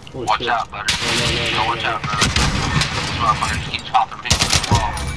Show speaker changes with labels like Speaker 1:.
Speaker 1: Oh
Speaker 2: Watch
Speaker 1: shit.
Speaker 2: out, buddy.
Speaker 1: No, no, no,
Speaker 2: Yo,
Speaker 1: no,
Speaker 2: watch
Speaker 1: no.
Speaker 2: out, brother. This motherfucker just keeps popping people in the wall.